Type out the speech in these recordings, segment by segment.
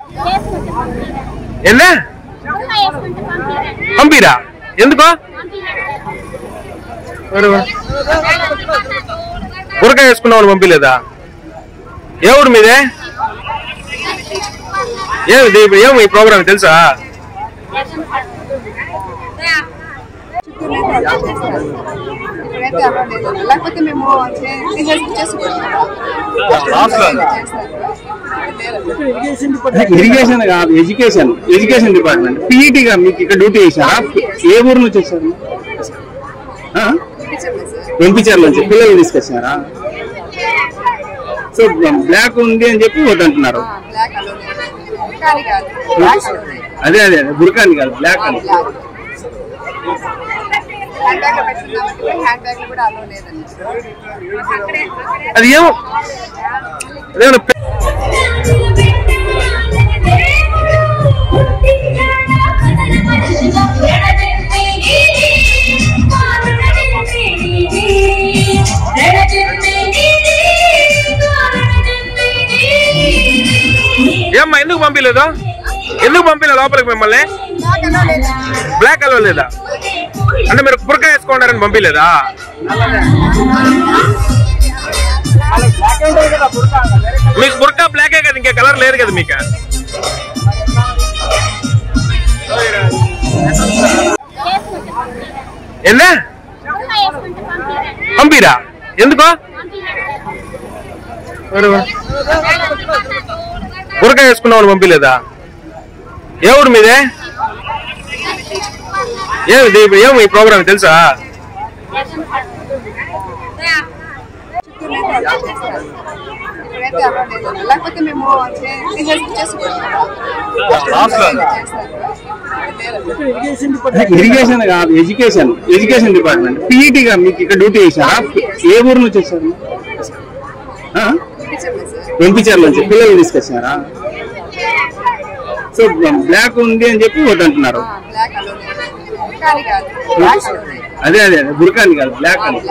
என்ன పంపిరా ఎందుకో బురకా వేసుకున్నావు పంపిలేదా ఏ ఊరు మీదే ఏమి ఈ ప్రోగ్రామ్ తెలుసా ఇరిగేషన్ కాదు ఎడ్యుకేషన్ డిపార్ట్మెంట్ పీఈటీ గా మీకు ఇక్కడ డ్యూటీ చేశారా ఏ ఊరు నుంచి వచ్చారు ఎంపీచర్ల నుంచి పిల్లలు తీసుకొచ్చారా సో బ్లాక్ ఉంది అని చెప్పి వద్దంటున్నారు అదే బుర్కాని కాదు బ్లాక్ అని అది ఏమో ఏమ్మా ఎందుకు పంపించలేదు లోపలికి మిమ్మల్ని బ్లాక్ అలో లేదా అంటే మీరు బుర్కా వేసుకోండారని పంపించలేదా మీకు బుర్కా బ్లాకే కదా ఇంకే కలర్ లేదు కదా మీకు என்ன పంపిరా ఎందుకో బురకా వేసుకున్నావు పంపిలేదా ఏ ఊరు మీదే ఏమి ఈ ప్రోగ్రామ్ తెలుసా ఇరిగేషన్ కాదు ఎడ్యుకేషన్ డిపార్ట్మెంట్ పీఈటీ గా మీకు ఇక్కడ డ్యూటీ చేశారా ఏ ఊరు నుంచి వచ్చారు ఎంపీచర్ల నుంచి పిల్లలు తీసుకొచ్చారా సో బ్లాక్ ఉంది అని చెప్పి వద్దంటున్నారు అదే బుర్కాని కాదు బ్లాక్ అని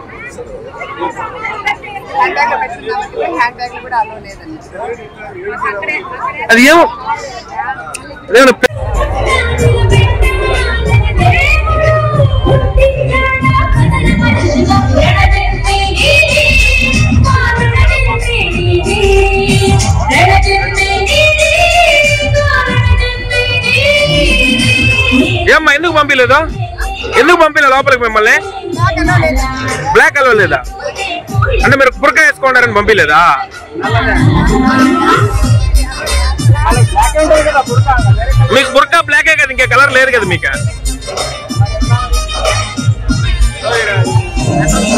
అది ఏమో ఏమ్మా ఎందుకు పంపించలేదు లోపలికి మిమ్మల్ని బ్లాక్ అలో లేదా అంటే మీరు బురకా వేసుకోండారని పంపించలేదా మీకు బురకా బ్లాకే కదా ఇంకే కలర్ లేదు కదా మీకు